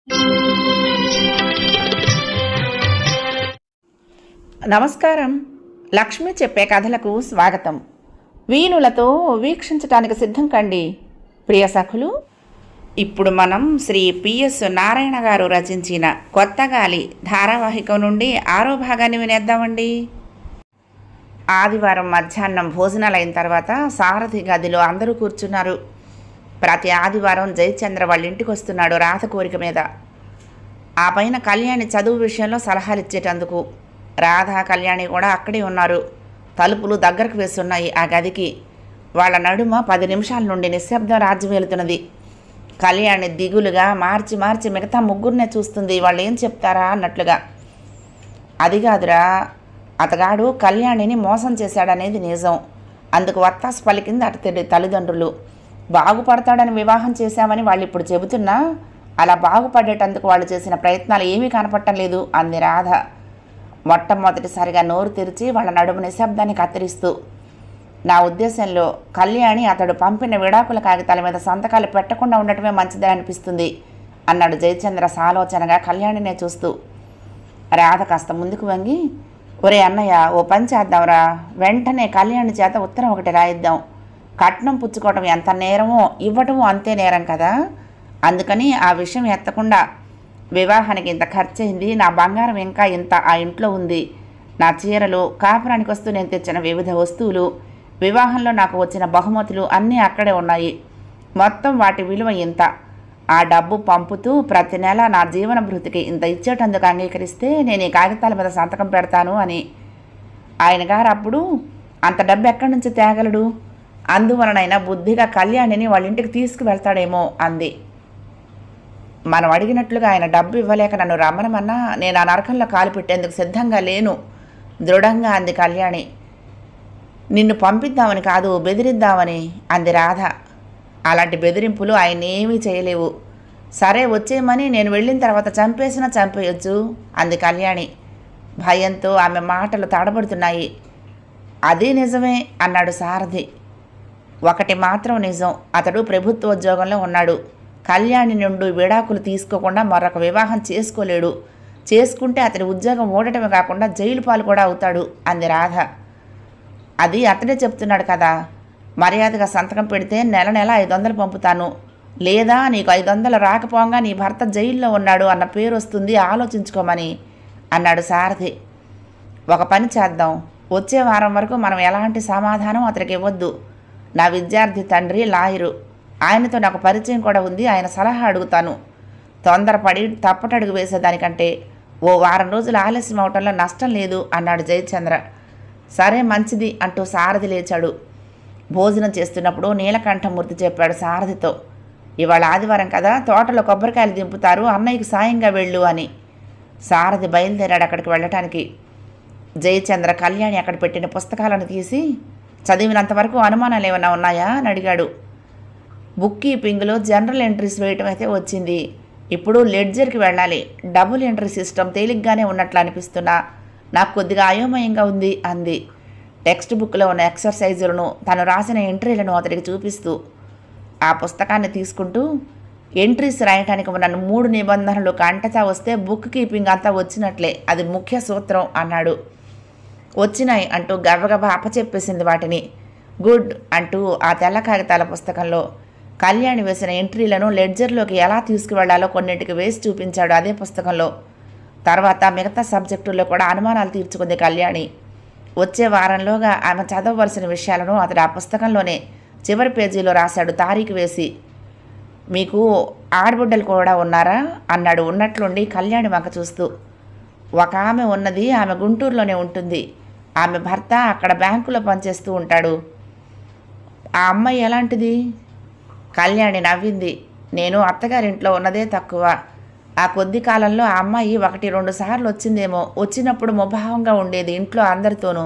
నమస్కారం. లక్ష్మి చెప్పే కథలకు స్వాగతం. వీణులతో వీక్షించటానికి సిద్ధం కండి ప్రియ సఖులు. ఇప్పుడు మనం శ్రీ పిఎస్ నారాయణ గారు రచించిన కొత్త గాలి ధారావాహికం నుండి 6వ భాగాన్ని వినేద్దామండి. ఆదివారం మధ్యాహ్నం భోజనాలు అయిన తర్వాత సారథి గదిలో అందరూ కూర్చున్నారు. ప్రతి ఆదివారం జయచంద్ర వాళ్ళ ఇంటికి వస్తున్నాడు రాధ కోరిక మీద. ఆ పైన కళ్యాణి చదువు విషయంలో సలహాలు ఇచ్చేటందుకు. రాధ కళ్యాణి కూడా అక్కడే ఉన్నారు. తలుపులు దగ్గరకు వేస్తున్నాయి ఆ గదికి. వాళ్ళ నడుమ 10 నిమిషాల నుండి నిశ్శబ్దం రాజ్యం వెళుతున్నది. కళ్యాణి దిగులుగా మార్చి మార్చి మిగతా ముగ్గురినే చూస్తుంది, వాళ్ళు ఏం చెప్తారా అన్నట్లుగా. అది కాదురా, అతగాడు కళ్యాణిని మోసం చేశాడనేది నిజం. అందుకు వత్తాసు పలికింది అతడి తల్లిదండ్రులు. బాగుపడతాడని వివాహం చేశామని వాళ్ళు ఇప్పుడు చెబుతున్నా అలా బాగుపడేటందుకు వాళ్ళు చేసిన ప్రయత్నాలు ఏమీ కనపడటం లేదు అంది రాధ మొట్టమొదటిసారిగా నోరు తెరిచి వాళ్ళ నడుము నిశ్శబ్దాన్ని కత్తిరిస్తూ. నా ఉద్దేశంలో కళ్యాణి అతడు పంపిన విడాకుల కాగితాల మీద సంతకాలు పెట్టకుండా ఉండటమే మంచిదని అనిపిస్తుంది అన్నాడు జయచంద్ర సాలోచనగా కళ్యాణినే చూస్తూ. రాధ కాస్త ముందుకు వంగి, ఒరే అన్నయ్య, ఓ పని చేద్దాంరా, వెంటనే కళ్యాణి చేత ఉత్తరం ఒకటి రాయిద్దాం. కట్నం పుచ్చుకోవటం ఎంత నేరమో ఇవ్వటమో అంతే నేరం కదా. అందుకని ఆ విషయం ఎత్తకుండా, వివాహానికి ఇంత ఖర్చయింది, నా బంగారం ఇంకా ఇంత ఆ ఇంట్లో ఉంది, నా చీరలు, కాపురానికి వస్తూ నేను తెచ్చిన వివిధ వస్తువులు, వివాహంలో నాకు వచ్చిన బహుమతులు అన్నీ అక్కడే ఉన్నాయి. మొత్తం వాటి విలువ ఇంత. ఆ డబ్బు పంపుతూ ప్రతి నెల నా జీవన భృతికి ఇంత ఇచ్చేటందుకు అంగీకరిస్తే నేను ఈ కాగితాల మీద సంతకం పెడతాను అని. ఆయన గారు అప్పుడు అంత డబ్బు ఎక్కడి నుంచి తేగలడు? అందువలనైనా బుద్ధిగా కళ్యాణిని వాళ్ళ ఇంటికి తీసుకువెళ్తాడేమో అంది. మనం అడిగినట్లుగా ఆయన డబ్బు ఇవ్వలేక నన్ను రమ్మనమన్నా నేను ఆ నరకంలో కాలు పెట్టేందుకు సిద్ధంగా లేను దృఢంగా అంది కళ్యాణి. నిన్ను పంపిద్దామని కాదు, బెదిరిద్దామని అంది రాధ. అలాంటి బెదిరింపులు ఆయన ఏమీ చేయలేవు. సరే వచ్చేయమని నేను వెళ్ళిన తర్వాత చంపేసినా చంపేయొచ్చు అంది కళ్యాణి. భయంతో ఆమె మాటలు తడబడుతున్నాయి. అది నిజమే అన్నాడు సారథి. ఒకటి మాత్రం నిజం, అతడు ప్రభుత్వ ఉద్యోగంలో ఉన్నాడు. కళ్యాణి నుండి విడాకులు తీసుకోకుండా మరొక వివాహం చేసుకోలేడు. చేసుకుంటే అతడి ఉద్యోగం ఓడటమే కాకుండా జైలు పాలు కూడా అవుతాడు అంది రాధ. అది అతడే చెప్తున్నాడు కదా. మర్యాదగా సంతకం పెడితే నెల నెల 500 పంపుతాను, లేదా నీకు 500 రాకపోగా నీ భర్త జైల్లో ఉన్నాడు అన్న పేరు వస్తుంది, ఆలోచించుకోమని అన్నాడు సారథి. ఒక పని చేద్దాం, వచ్చే వారం వరకు మనం ఎలాంటి సమాధానం అతనికి ఇవ్వద్దు. నా విద్యార్థి తండ్రి లాయరు, ఆయనతో నాకు పరిచయం కూడా ఉంది, ఆయన సలహా అడుగుతాను. తొందరపడి తప్పటడుగు వేసేదానికంటే ఓ వారం రోజులు ఆలస్యం అవటంలో నష్టం లేదు అన్నాడు జయచంద్ర. సరే మంచిది అంటూ సారథి లేచాడు. భోజనం చేస్తున్నప్పుడు నీలకంఠమూర్తి చెప్పాడు సారథితో, ఇవాళ ఆదివారం కదా, తోటలో కొబ్బరికాయలు దింపుతారు, అన్నయ్యకి సాయంగా వెళ్ళు అని. సారథి బయలుదేరాడు అక్కడికి వెళ్ళటానికి. జయచంద్ర కళ్యాణి అక్కడ పెట్టిన పుస్తకాలను తీసి, చదివినంతవరకు అనుమానాలు ఏమైనా ఉన్నాయా అని అడిగాడు. బుక్ కీపింగ్లో జనరల్ ఎంట్రీస్ వేయటం అయితే వచ్చింది, ఇప్పుడు లెడ్జర్కి వెళ్ళాలి. డబుల్ ఎంట్రీ సిస్టమ్ తేలిగ్గానే ఉన్నట్లు అనిపిస్తున్నా, నాకు కొద్దిగా అయోమయంగా ఉంది అంది టెక్స్ట్ బుక్లో ఉన్న ఎక్సర్సైజులను, తను రాసిన ఎంట్రీలను అతడికి చూపిస్తూ. ఆ పుస్తకాన్ని తీసుకుంటూ, ఎంట్రీస్ రాయటానికి ఉన్న 3 నిబంధనలు కంటతా వస్తే బుక్ కీపింగ్ అంతా వచ్చినట్లే, అది ముఖ్య సూత్రం అన్నాడు. వచ్చినాయి అంటూ గబగబా అప్పచెప్పేసింది వాటిని. గుడ్ అంటూ ఆ తెల్ల కాగితాల పుస్తకంలో కళ్యాణి వేసిన ఎంట్రీలను లెడ్జర్లోకి ఎలా తీసుకువెళ్లాలో కొన్నింటికి వేసి చూపించాడు అదే పుస్తకంలో. తర్వాత మిగతా సబ్జెక్టుల్లో కూడా అనుమానాలు తీర్చుకుంది కళ్యాణి. వచ్చే వారంలోగా ఆమె చదవవలసిన విషయాలను అతడు ఆ పుస్తకంలోనే చివరి పేజీలో రాశాడు తారీఖు వేసి. మీకు ఆడబిడ్డలు కూడా ఉన్నారా అన్నాడు ఉన్నట్లుండి కళ్యాణి వంక చూస్తూ. ఒక ఆమె ఉన్నది, ఆమె గుంటూరులోనే ఉంటుంది. ఆమె భర్త అక్కడ బ్యాంకులో పనిచేస్తూ ఉంటాడు. ఆ అమ్మాయి ఎలాంటిది? కళ్యాణి నవ్వింది. నేను అత్తగారింట్లో ఉన్నదే తక్కువ. ఆ కొద్ది కాలంలో ఆ అమ్మాయి 1-2 సార్లు వచ్చిందేమో. వచ్చినప్పుడు ముభావంగా ఉండేది ఇంట్లో అందరితోనూ.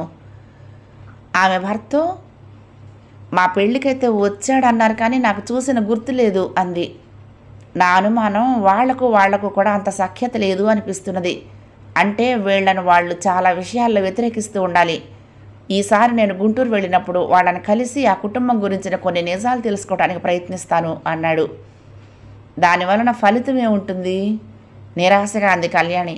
ఆమె భర్త మా పెళ్ళికైతే వచ్చాడన్నారు కానీ నాకు చూసిన గుర్తు లేదు అంది. నా అనుమానం వాళ్లకు కూడా అంత సఖ్యత లేదు అనిపిస్తున్నది. అంటే వీళ్లను వాళ్ళు చాలా విషయాల్లో వ్యతిరేకిస్తూ ఉండాలి. ఈసారి నేను గుంటూరు వెళ్ళినప్పుడు వాళ్ళని కలిసి ఆ కుటుంబం గురించిన కొన్ని నిజాలు తెలుసుకోవడానికి ప్రయత్నిస్తాను అన్నాడు. దానివలన ఫలితం ఏముంటుంది? నిరాశగా అంది కళ్యాణి.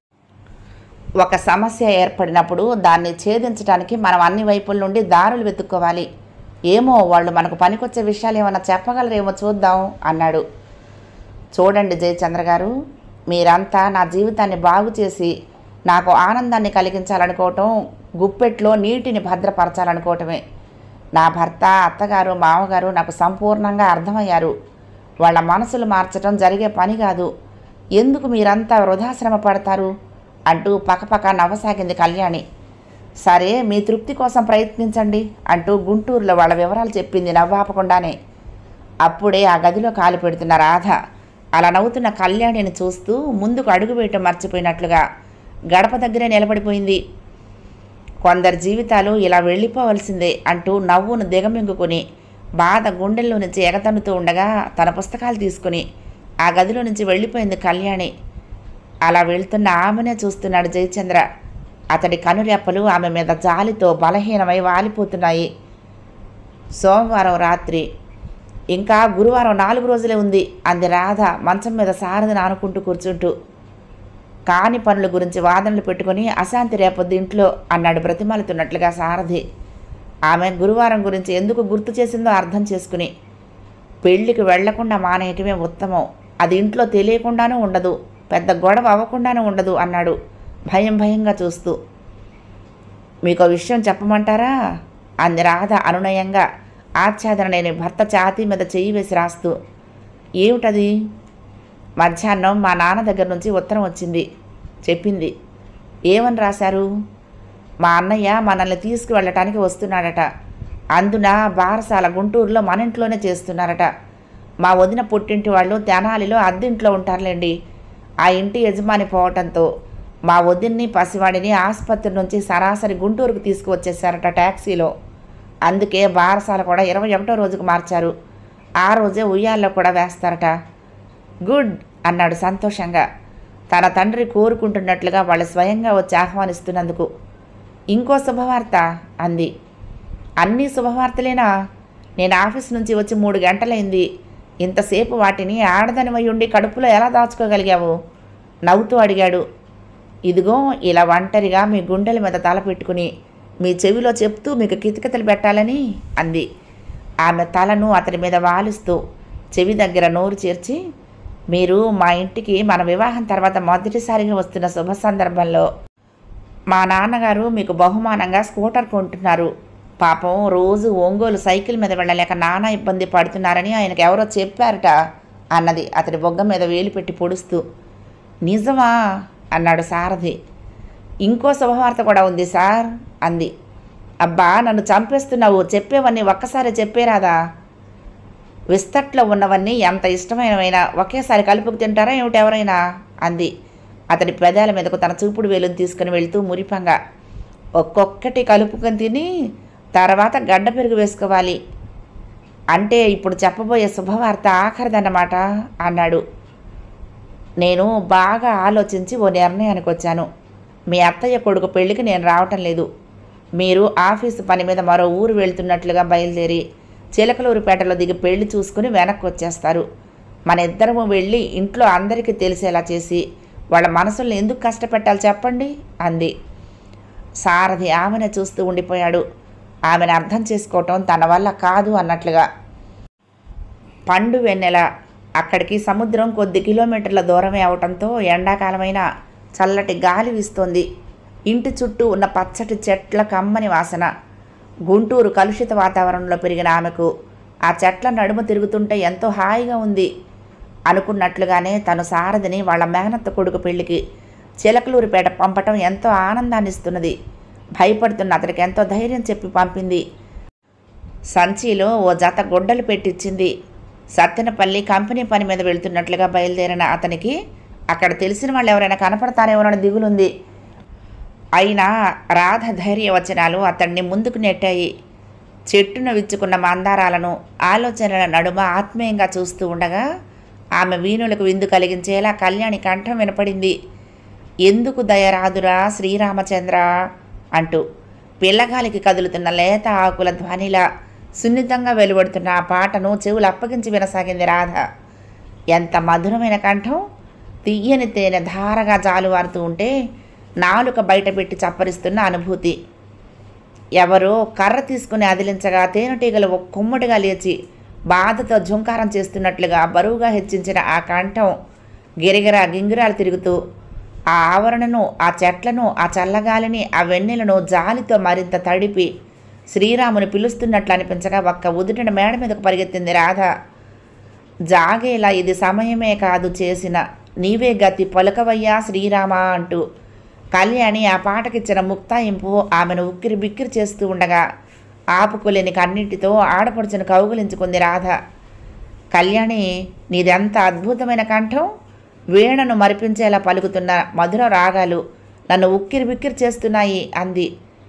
ఒక సమస్య ఏర్పడినప్పుడు దాన్ని ఛేదించడానికి మనం అన్ని వైపుల నుండి దారులు వెతుక్కోవాలి. ఏమో వాళ్ళు మనకు పనికొచ్చే విషయాలు ఏమైనా చెప్పగలరేమో చూద్దాం అన్నాడు. చూడండి జయచంద్ర గారు, మీరంతా నా జీవితాన్ని బాగు చేసి నాకు ఆనందాన్ని కలిగించాలనుకోవటం, గుప్పెట్లో నీటిని భద్రపరచాలనుకోవటమే. నా భర్త, అత్తగారు, మామగారు నాకు సంపూర్ణంగా అర్థమయ్యారు. వాళ్ళ మనసులు మార్చటం జరిగే పని కాదు. ఎందుకు మీరంతా వృధాశ్రమ పడతారు అంటూ పకపక నవ్వసాగింది కళ్యాణి. సరే, మీ తృప్తి కోసం ప్రయత్నించండి అంటూ గుంటూరులో వాళ్ళ వివరాలు చెప్పింది నవ్వాపకుండానే. అప్పుడే ఆ గదిలో కాలు పెడుతున్న రాధ అలా నవ్వుతున్న కళ్యాణిని చూస్తూ ముందుకు అడుగు వేయటం మర్చిపోయినట్లుగా గడప దగ్గరే నిలబడిపోయింది. కొందరి జీవితాలు ఇలా వెళ్ళిపోవలసిందే అంటూ నవ్వును దిగమింగుకుని బాధ గుండెల్లో నుంచి ఎగతన్నుతూ ఉండగా తన పుస్తకాలు తీసుకుని ఆ గదిలో నుంచి వెళ్ళిపోయింది కళ్యాణి. అలా వెళ్తున్న ఆమెనే చూస్తున్నాడు జయచంద్ర. అతడి కనురెప్పలు ఆమె మీద జాలితో బలహీనమై వాలిపోతున్నాయి. సోమవారం రాత్రి. ఇంకా గురువారం 4 రోజులే ఉంది అంది రాధ మంచం మీద సారథిని ఆనుకుంటూ కూర్చుంటూ. కాని పనుల గురించి వాదనలు పెట్టుకుని అశాంతి రేపొద్దు ఇంట్లో అన్నాడు బ్రతిమాలుతున్నట్లుగా సారథి. ఆమె గురువారం గురించి ఎందుకు గుర్తు చేసిందో అర్థం చేసుకుని, పెళ్లికి వెళ్లకుండా మానేయటమే ఉత్తమం. అది ఇంట్లో తెలియకుండానూ ఉండదు, పెద్ద గొడవ అవ్వకుండానూ ఉండదు అన్నాడు భయం భయంగా చూస్తూ. మీకు విషయం చెప్పమంటారా అంది రాధ అనునయంగా ఆచ్ఛాదన లేని భర్త ఛాతీ మీద చెయ్యి వేసి రాస్తూ. ఏమిటది? మధ్యాహ్నం మా నాన్న దగ్గర నుంచి ఉత్తరం వచ్చింది. చెప్పింది. ఏమని రాశారు? మా అన్నయ్య మనల్ని తీసుకువెళ్ళటానికి వస్తున్నాడట. అందున బారసాల గుంటూరులో మన ఇంట్లోనే చేస్తున్నారట. మా వదిన పుట్టింటి వాళ్ళు తెనాలిలో అద్దెంట్లో ఉంటారులేండి. ఆ ఇంటి యజమాని పోవటంతో మా వదిన్ని పసివాడిని ఆసుపత్రి నుంచి సరాసరి గుంటూరుకు తీసుకువచ్చేసారట ట్యాక్సీలో. అందుకే బారసాల కూడా 21వ రోజుకు మార్చారు. ఆ రోజే ఉయ్యాల్లో కూడా వేస్తారట. గుడ్ అన్నాడు సంతోషంగా, తన తండ్రి కోరుకుంటున్నట్లుగా వాళ్ళు స్వయంగా వచ్చి ఆహ్వానిస్తున్నందుకు. ఇంకో శుభవార్త అంది. అన్నీ శుభవార్తలేనా? నేను ఆఫీస్ నుంచి వచ్చి 3 గంటలైంది. ఇంతసేపు వాటిని ఆడదనివై ఉండి కడుపులో ఎలా దాచుకోగలిగావు? నవ్వుతూ అడిగాడు. ఇదిగో ఇలా ఒంటరిగా మీ గుండెల మీద తల పెట్టుకుని మీ చెవిలో చెప్తూ మీకు కితకితలు పెట్టాలని అంది. ఆమె తలను అతని మీద వాలుస్తూ చెవి దగ్గర నోరు చేర్చి, మీరు మా ఇంటికి మన వివాహం తర్వాత మొదటిసారిగా వస్తున్న శుభ సందర్భంలో మా నాన్నగారు మీకు బహుమానంగా స్కూటర్ కొంటున్నారు. పాపం రోజు ఒంగోలు సైకిల్ మీద వెళ్ళలేక నానా ఇబ్బంది పడుతున్నారని ఆయనకు ఎవరో చెప్పారట అన్నది అతడి బొగ్గ మీద వేలు పెట్టి పొడుస్తూ. నిజమా అన్నాడు సారథి. ఇంకో శుభవార్త కూడా ఉంది సార్ అంది. అబ్బా, నన్ను చంపేస్తున్నావు, చెప్పేవన్నీ ఒక్కసారి చెప్పేరాదా? విస్తట్లో ఉన్నవన్నీ ఎంత ఇష్టమైనవైనా ఒకేసారి కలుపుకు తింటారా ఏమిటి ఎవరైనా అంది అతడి పెదాల మీదకు తన చూపుడు వేలును తీసుకుని వెళ్తూ మురిపంగా. ఒక్కొక్కటి కలుపుకొని తిని తర్వాత గడ్డ పెరుగు వేసుకోవాలి. అంటే ఇప్పుడు చెప్పబోయే శుభవార్త ఆఖరిదన్నమాట అన్నాడు. నేను బాగా ఆలోచించి ఓ నిర్ణయానికి వచ్చాను. మీ అత్తయ్య కొడుకు పెళ్లికి నేను రావటం లేదు. మీరు ఆఫీసు పని మీద మరో ఊరు వెళ్తున్నట్లుగా బయలుదేరి చిలకలూరిపేటలో దిగి పెళ్లి చూసుకుని వెనక్కి వచ్చేస్తారు. మన ఇద్దరము వెళ్ళి ఇంట్లో అందరికీ తెలిసేలా చేసి వాళ్ళ మనసుల్ని ఎందుకు కష్టపెట్టాలి చెప్పండి అంది. సారథి ఆమెను చూస్తూ ఉండిపోయాడు. ఆమెను అర్థం చేసుకోవటం తన వల్ల కాదు అన్నట్లుగా. పండు వెన్నెల. అక్కడికి సముద్రం కొద్ది కిలోమీటర్ల దూరమే అవటంతో ఎండాకాలమైన చల్లటి గాలి వీస్తోంది. ఇంటి చుట్టూ ఉన్న పచ్చటి చెట్ల కమ్మని వాసన. గుంటూరు కలుషిత వాతావరణంలో పెరిగిన ఆమెకు ఆ చెట్ల నడుమ తిరుగుతుంటే ఎంతో హాయిగా ఉంది. అనుకున్నట్లుగానే తను సారథిని వాళ్ళ మేనత్త కొడుకు పెళ్లికి చిలకలూరిపేట పంపటం ఎంతో ఆనందాన్ని ఇస్తున్నది. భయపడుతున్న అతనికి ఎంతో ధైర్యం చెప్పి పంపింది. సంచిలో ఓ జత గుడ్డలు పెట్టించింది. సత్తెనపల్లి కంపెనీ పని మీద వెళ్తున్నట్లుగా బయలుదేరిన అతనికి అక్కడ తెలిసిన వాళ్ళు ఎవరైనా కనపడతారేమోనని దిగులుంది. అయినా రాధ ధైర్యవచనాలు అతన్ని ముందుకు నెట్టాయి. చెట్టును విచ్చుకున్న మందారాలను ఆలోచనల నడుమ ఆత్మీయంగా చూస్తూ ఉండగా ఆమె వీణులకు విందు కలిగించేలా కళ్యాణి కంఠం వినపడింది. ఎందుకు దయరాదురా శ్రీరామచంద్ర అంటూ పిల్లగాలికి కదులుతున్న లేత ఆకుల ధ్వనిలా సున్నితంగా వెలువడుతున్న ఆ పాటను చెవులు అప్పగించి వినసాగింది రాధ. ఎంత మధురమైన కంఠం! తియ్యని తేనె ధారగా జాలువారుతూ ఉంటే నాలుక బయటపెట్టి చప్పరిస్తున్న అనుభూతి. ఎవరో కర్ర తీసుకుని అదిలించగా తేనెటీగలు ఒక కుమ్మటిగా లేచి బాధతో ఝుంకారం చేస్తున్నట్లుగా బరువుగా హెచ్చించిన ఆ కంఠం గిరిగిరా గింగిరాలు తిరుగుతూ ఆ ఆవరణను, ఆ చెట్లను, ఆ చల్లగాలిని, ఆ వెన్నెలను జాలితో మరింత తడిపి శ్రీరాముని పిలుస్తున్నట్లు అనిపించగా ఒక్క ఉదుటిన మేడ మీదకు పరిగెత్తింది రాధ. జాగేలా ఇది సమయమే కాదు చేసిన, నీవే గతి పలుకవయ్యా శ్రీరామా అంటూ కళ్యాణి ఆ పాటకిచ్చిన ముక్తాయింపు ఆమెను ఉక్కిరి బిక్కిరి చేస్తూ ఉండగా ఆపుకోలేని కన్నింటితో ఆడపడుచును కౌగులించుకుంది రాధ. కళ్యాణి, నీదెంత అద్భుతమైన కంఠం! వీణను మరిపించేలా పలుకుతున్న మధుర రాగాలు నన్ను ఉక్కిరి బిక్కిరి చేస్తున్నాయి అంది.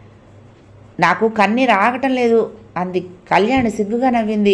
నాకు కన్నీరు ఆగటం లేదు అంది. కళ్యాణి సిగ్గుగా నవ్వింది.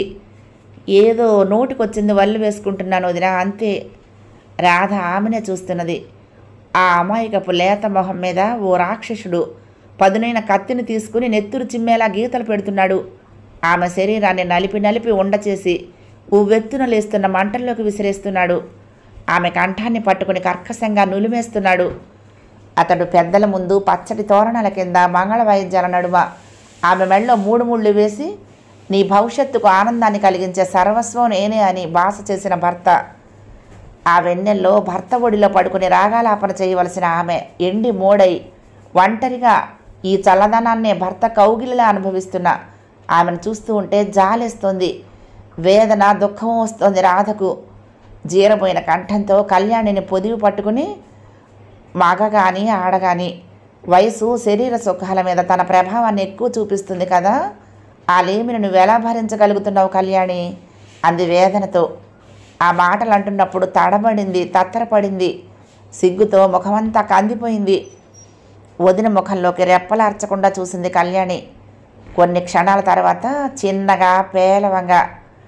ఏదో నోటికొచ్చింది వల్లు వేసుకుంటున్నాను వదినా, అంతే. రాధ ఆమెనే చూస్తున్నది. ఆ అమాయకపు లేత మొహం మీద ఓ రాక్షసుడు పదునైన కత్తిని తీసుకుని నెత్తురు చిమ్మేలా గీతలు పెడుతున్నాడు. ఆమె శరీరాన్ని నలిపి నలిపి ఉండచేసి ఉవ్వెత్తున లేస్తున్న మంటల్లోకి విసిరేస్తున్నాడు. ఆమె కంఠాన్ని పట్టుకుని కర్కశంగా నులిమేస్తున్నాడు. అతడు పెద్దల ముందు పచ్చటి తోరణాల కింద మంగళ వాయిద్యాల నడుమ ఆమె మెళ్ళలో 3 ముళ్ళు వేసి, నీ భవిష్యత్తుకు ఆనందాన్ని కలిగించే సర్వస్వం నేనే అని భాష చేసిన భర్త. ఆ వెన్నెల్లో భర్త ఒడిలో పడుకుని రాగాలాపన చేయవలసిన ఆమె ఎండి మోడై ఒంటరిగా ఈ చల్లదనాన్నే భర్త కౌగిలిలా అనుభవిస్తున్న ఆమెను చూస్తూ ఉంటే జాలేస్తోంది. వేదన, దుఃఖం వస్తోంది రాధకు. జీరబోయిన కంఠంతో కళ్యాణిని పొదివి పట్టుకుని, మగగాని ఆడగాని వయసు శరీర సుఖాల మీద తన ప్రభావాన్ని ఎక్కువ చూపిస్తుంది కదా, ఆ లేమిని నువ్వెలా భరించగలుగుతున్నావు కళ్యాణి అంది వేదనతో. ఆ మాటలు అంటున్నప్పుడు తడబడింది, తత్తరపడింది. సిగ్గుతో ముఖమంతా కందిపోయింది. వదిన ముఖంలోకి రెప్పలార్చకుండా చూసింది కళ్యాణి. కొన్ని క్షణాల తర్వాత చిన్నగా పేలవంగా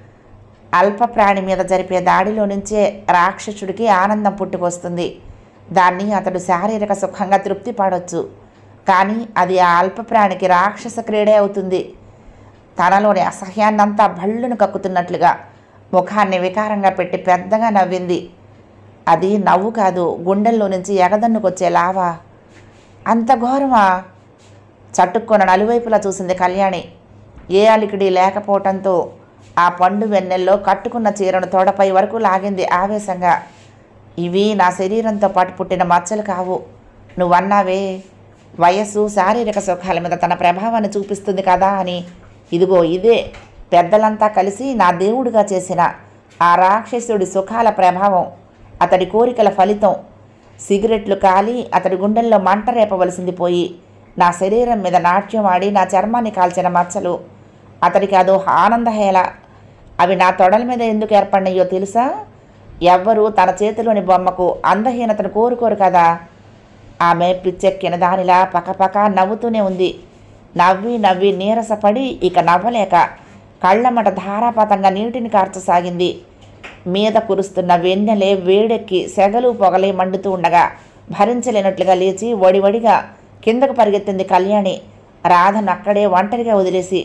అల్ప ప్రాణి మీద జరిపే దాడిలో నుంచే రాక్షసుడికి ఆనందం పుట్టుకొస్తుంది. దాన్ని అతడు శారీరక సుఖంగా తృప్తి పడవచ్చు. కానీ అది ఆ అల్ప ప్రాణికి రాక్షస క్రీడే అవుతుంది. తనలోని అసహ్యాన్నంతా భళ్ళును కక్కుతున్నట్లుగా ముఖాన్ని వికారంగా పెట్టి పెద్దగా నవ్వింది. అది నవ్వు కాదు, గుండెల్లో నుంచి ఎగదన్నుకొచ్చే లావా. అంత ఘోరమా? చటుక్కున నలువైపులా చూసింది కళ్యాణి. ఏ అలికిడి లేకపోవటంతో ఆ పండు వెన్నెల్లో కట్టుకున్న చీరను తోడపై వరకు లాగింది ఆవేశంగా. ఇవి నా శరీరంతో పాటు పుట్టిన మచ్చలు కావు. నువ్వన్నావే వయస్సు శారీరక సుఖాల మీద తన ప్రభావాన్ని చూపిస్తుంది కదా అని. ఇదిగో ఇదే పెద్దలంతా కలిసి నా దేవుడిగా చేసిన ఆ రాక్షసుడి సుఖాల ప్రభావం, అతడి కోరికల ఫలితం. సిగరెట్లు కాలి అతడి గుండెల్లో మంట రేపవలసింది పోయి నా శరీరం మీద నాట్యం ఆడి నా చర్మాన్ని కాల్చిన మచ్చలు. అతడికి అదో ఆనందహేళ. అవి నా తొడల మీద ఎందుకు ఏర్పడినాయో తెలుసా? ఎవ్వరూ తన చేతిలోని బొమ్మకు అందహీనతను కోరుకోరు కదా. ఆమె పిచ్చెక్కిన దానిలా పకపక నవ్వుతూనే ఉంది. నవ్వి నవ్వి నీరసపడి ఇక నవ్వలేక కళ్ళమట ధారాపాతంగా నీటిని కార్చసాగింది. మీద కురుస్తున్న వెన్నెలే వేడెక్కి సెగలు పొగలే మండుతూ ఉండగా భరించలేనట్లుగా లేచి వడివడిగా కిందకు పరిగెత్తింది కళ్యాణి, రాధను అక్కడే ఒంటరిగా వదిలేసి.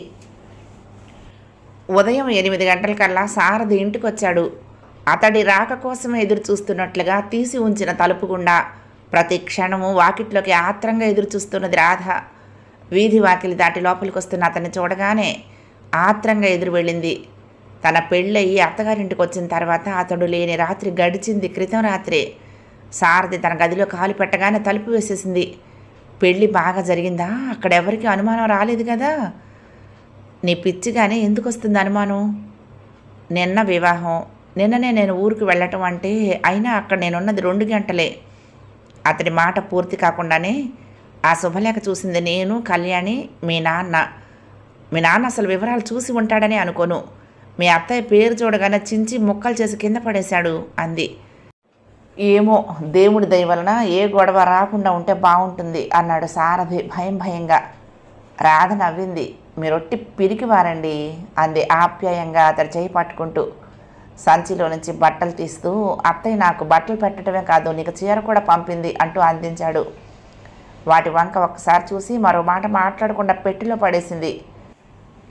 ఉదయం 8 గంటలకల్లా సారథి ఇంటికొచ్చాడు. అతడి రాక కోసమే ఎదురు చూస్తున్నట్లుగా తీసి ఉంచిన తలుపు గుండా ప్రతి క్షణము వాకిట్లోకి ఆత్రంగా ఎదురు చూస్తున్నది రాధ. వీధి వాకిలి దాటి లోపలికి వస్తున్న అతన్ని చూడగానే ఆత్రంగా ఎదురు వెళ్ళింది. తన పెళ్ళయి అత్తగారింటికి వచ్చిన తర్వాత అతడు లేని రాత్రి గడిచింది క్రితం రాత్రే. సారథి తన గదిలో కాలు పెట్టగానే తలుపు వేసేసింది. పెళ్ళి బాగా జరిగిందా? అక్కడెవరికి అనుమానం రాలేదు కదా? నీ పిచ్చిగానే ఎందుకు వస్తుంది అనుమానం? నిన్న వివాహం, నిన్ననే నేను ఊరికి వెళ్ళటం అంటే, అయినా అక్కడ నేనున్నది 2 గంటలే. అతడి మాట పూర్తి కాకుండానే ఆ శుభలేఖ చూసింది నేను, కళ్యాణి, మీ నాన్న. మీ నాన్న అసలు వివరాలు చూసి ఉంటాడని అనుకోను. మీ అత్తయ్య పేరు చూడగానే చించి ముక్కలు చేసి కింద పడేశాడు అంది. ఏమో, దేవుడి దయ వలన ఏ గొడవ రాకుండా ఉంటే బాగుంటుంది అన్నాడు సారథి భయంగా. రాధ నవ్వింది. మీరొట్టి పిరికివారండి అంది ఆప్యాయంగా అతడి చేయి పట్టుకుంటూ. సంచిలో నుంచి బట్టలు తీస్తూ, అత్తయ్య నాకు బట్టలు పెట్టడమే కాదు, నీకు చీర కూడా పంపింది అంటూ అందించాడు. వాటి వంక ఒక్కసారి చూసి మరో మాట మాట్లాడకుండా పెట్టెలో పడేసింది.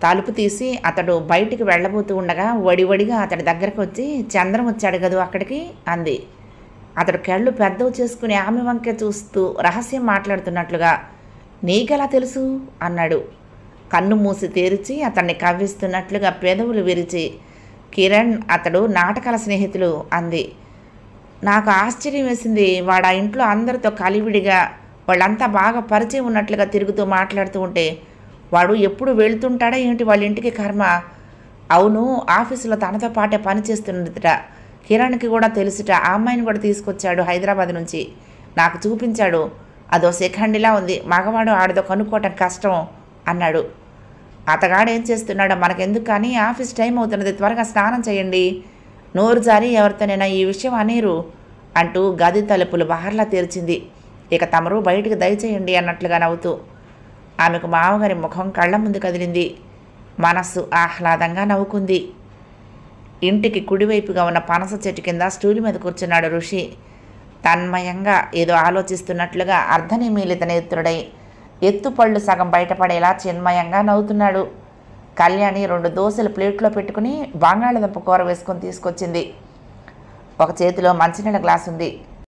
తలుపు తీసి అతడు బయటికి వెళ్ళబోతూ ఉండగా వడివడిగా అతడి దగ్గరకు వచ్చి, చంద్రం వచ్చాడు కదూ అక్కడికి అంది. అతడు కళ్ళు పెద్దవి చేసుకుని ఆమె వంకే చూస్తూ రహస్యం మాట్లాడుతున్నట్లుగా, నీకెలా తెలుసు అన్నాడు. కన్ను మూసి తెరిచి అతన్ని కవ్విస్తున్నట్లుగా పెదవులు విరిచి, కిరణ్ అతడు నాటకాల స్నేహితులు అంది. నాకు ఆశ్చర్యం వేసింది. వాడు ఆ ఇంట్లో అందరితో కలివిడిగా వాళ్ళంతా బాగా పరిచయం ఉన్నట్లుగా తిరుగుతూ మాట్లాడుతూ ఉంటే, వాడు ఎప్పుడు వెళ్తుంటాడా ఏంటి వాళ్ళ ఇంటికి కర్మ. అవును, ఆఫీసులో తనతో పాటే పని చేస్తున్నదిట. కిరణ్కి కూడా తెలుసుట. ఆ అమ్మాయిని కూడా తీసుకొచ్చాడు హైదరాబాద్ నుంచి. నాకు చూపించాడు. అదో సెకండ్లా ఉంది. మగవాడు ఆడదో కనుక్కోవటం కష్టం అన్నాడు. అతగాడు ఏం చేస్తున్నాడో మనకెందుకు కానీ, ఆఫీస్ టైం అవుతున్నది, త్వరగా స్నానం చేయండి. నోరు జారి ఎవరితోనైనా ఈ విషయం అనేరు అంటూ గది తలుపులు బహర్లా తెరిచింది. ఇక తమరు బయటికి దయచేయండి అన్నట్లుగా నవ్వుతూ. ఆమెకు మామగారి ముఖం కళ్ళ ముందు కదిలింది. మనస్సు ఆహ్లాదంగా నవ్వుకుంది. ఇంటికి కుడివైపుగా ఉన్న పనస చెట్టు కింద స్టూలు మీద కూర్చున్నాడు ఋషి. తన్మయంగా ఏదో ఆలోచిస్తున్నట్లుగా అర్ధనిమీలిత నేత్రుడై ఎత్తుపళ్ళు సగం బయటపడేలా చిన్మయంగా నవ్వుతున్నాడు. కళ్యాణి 2 దోశలు ప్లేట్లో పెట్టుకుని బంగాళదుంప కూర వేసుకొని తీసుకొచ్చింది. ఒక చేతిలో మంచినీళ్ళ గ్లాస్ ఉంది.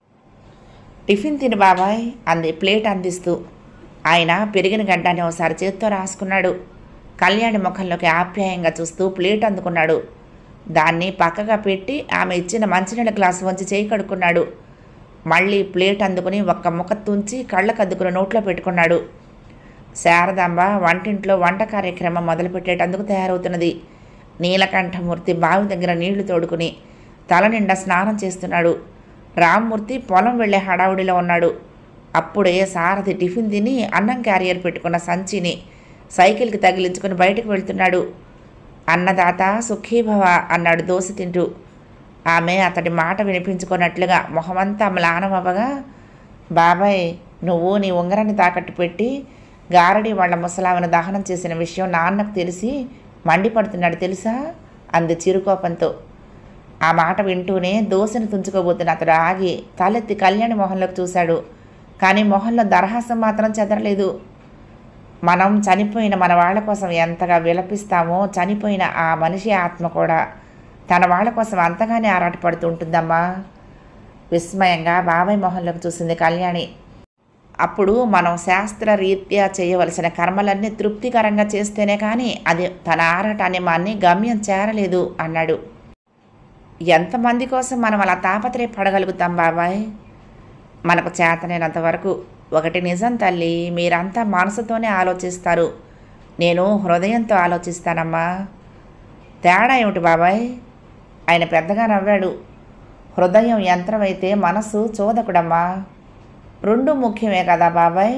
టిఫిన్ తిని బాబాయ్ అంది ప్లేట్ అందిస్తూ. ఆయన పెరిగిన గడ్డాన్ని ఒకసారి చేత్తో రాసుకున్నాడు. కళ్యాణి ముఖంలోకి ఆప్యాయంగా చూస్తూ ప్లేట్ అందుకున్నాడు. దాన్ని పక్కగా పెట్టి ఆమె ఇచ్చిన మంచినీళ్ళ గ్లాసు వంచి చేయి కడుక్కున్నాడు. మళ్ళీ ప్లేట్ అందుకుని ఒక్క ముక్క తుంచి కళ్ళకద్దుకుని నోట్లో పెట్టుకున్నాడు. శారదాంబ వంటింట్లో వంట కార్యక్రమం మొదలుపెట్టేటందుకు తయారవుతున్నది. నీలకంఠమూర్తి బావి దగ్గర నీళ్లు తోడుకుని తల నిండా స్నానం చేస్తున్నాడు. రామ్మూర్తి పొలం వెళ్లే హడావుడిలో ఉన్నాడు. అప్పుడే సారథి టిఫిన్ తిని అన్నం క్యారియర్ పెట్టుకున్న సంచిని సైకిల్కి తగిలించుకుని బయటకు వెళ్తున్నాడు. అన్నదాత సుఖీభవ అన్నాడు దోశ తింటూ. ఆమె అతడి మాట వినిపించుకున్నట్లుగా మొహమంతా మ్లానమవ్వగా, బాబాయ్ నువ్వు నీ ఉంగరాన్ని తాకట్టు పెట్టి గారడి వాళ్ల ముసలామెను దహనం చేసిన విషయం నాన్నకు తెలిసి మండిపడుతున్నాడు తెలుసా అంది చిరుకోపంతో. ఆ మాట వింటూనే దోశను తుంచుకోబోతున్న అతడు ఆగి తలెత్తి కళ్యాణి మొహంలోకి చూశాడు. కానీ మొహంలో దరహాసం మాత్రం చెదరలేదు. మనం చనిపోయిన మన వాళ్ళ కోసం ఎంతగా విలపిస్తామో, చనిపోయిన ఆ మనిషి ఆత్మ కూడా తన వాళ్ళ కోసం అంతగానే ఆరాటపడుతూ ఉంటుందమ్మా. విస్మయంగా బాబాయ్ మొహంలోకి చూసింది కళ్యాణి. అప్పుడు మనం శాస్త్రరీత్యా చేయవలసిన కర్మలన్నీ తృప్తికరంగా చేస్తేనే కానీ అది తన ఆరాటాన్ని మాన్ని గమ్యం చేరలేదు అన్నాడు. ఎంతమంది కోసం మనం అలా తాపత్రయపడగలుగుతాం బాబాయ్? మనకు చేతనైనంత వరకు. ఒకటి నిజం తల్లి, మీరంతా మనసుతోనే ఆలోచిస్తారు, నేను హృదయంతో ఆలోచిస్తానమ్మా. తేడా ఏమిటి బాబాయ్? ఆయన పెద్దగా నవ్వాడు. హృదయం యంత్రమైతే మనసు చోదకుడమ్మా. 2 ముఖ్యమే కదా బాబాయ్?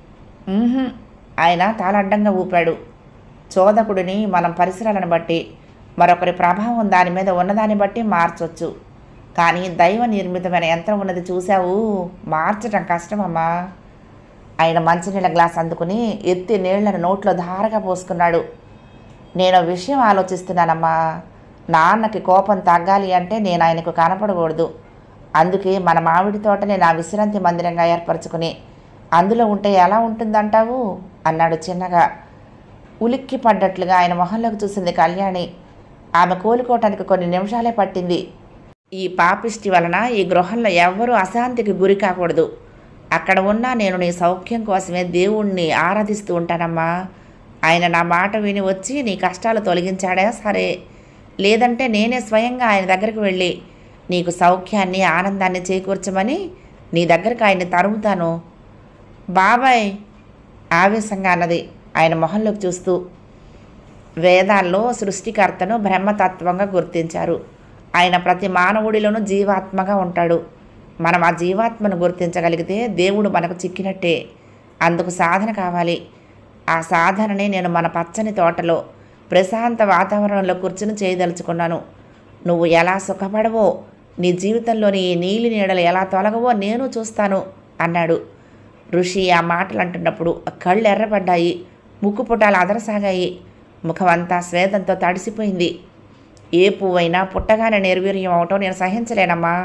ఆయన తాళడ్డంగా ఊపాడు. చోదకుడిని మనం పరిసరాలను బట్టి, మరొకరి ప్రభావం దాని మీద ఉన్నదాన్ని బట్టి మార్చొచ్చు. కానీ దైవ నిర్మితమైన యంత్రం ఉన్నది చూశావు, మార్చటం కష్టమమ్మా. ఆయన మంచినీళ్ళ గ్లాస్ అందుకుని ఎత్తి నీళ్లను నోట్లో ధారగా పోసుకున్నాడు. నేను విషయం ఆలోచిస్తున్నానమ్మా. నాన్నకి కోపం తగ్గాలి అంటే నేను ఆయనకు కనపడకూడదు. అందుకే మన మామిడి తోటని నా విశ్రాంతి మందిరంగా ఏర్పరచుకుని అందులో ఉంటే ఎలా ఉంటుందంటావు అన్నాడు చిన్నగా. ఉలిక్కి పడ్డట్లుగా ఆయన మొహంలోకి చూసింది కళ్యాణి. ఆమె కోలుకోవటానికి కొన్ని నిమిషాలే పట్టింది. ఈ పాపిష్టి వలన ఈ గృహంలో ఎవ్వరూ అశాంతికి గురి కాకూడదు. అక్కడ ఉన్నా నేను నీ సౌఖ్యం కోసమే దేవుణ్ణి ఆరాధిస్తూ ఉంటానమ్మా. ఆయన నా మాట విని వచ్చి నీ కష్టాలు తొలగించాడా సరే, లేదంటే నేనే స్వయంగా ఆయన దగ్గరికి వెళ్ళి నీకు సౌఖ్యాన్ని ఆనందాన్ని చేకూర్చమని నీ దగ్గరకు ఆయన్ని తరుముతాను. బాబాయ్ ఆవేశంగా అన్నది ఆయన మొహంలోకి చూస్తూ. వేదాల్లో సృష్టికర్తను బ్రహ్మతత్వంగా గుర్తించారు. ఆయన ప్రతి మానవుడిలోనూ జీవాత్మగా ఉంటాడు. మనం ఆ జీవాత్మను గుర్తించగలిగితే దేవుడు మనకు చిక్కినట్టే. అందుకు సాధన కావాలి. ఆ సాధనని నేను మన పచ్చని తోటలో ప్రశాంత వాతావరణంలో కూర్చుని చేయదలుచుకున్నాను. నువ్వు ఎలా సుఖపడవో, నీ జీవితంలోని ఈ నీలి నీడలు ఎలా తొలగవో నేను చూస్తాను అన్నాడు. ఋషి ఆ మాటలు అంటున్నప్పుడు కళ్ళు ఎర్రబడ్డాయి, ముక్కుపుటాలు అదరసాగాయి, ముఖమంతా స్వేదంతో తడిసిపోయింది. ఏ పువ్వైనా పుట్టగానే నిర్వీర్యం అవటం నేను సహించలేనమ్మా.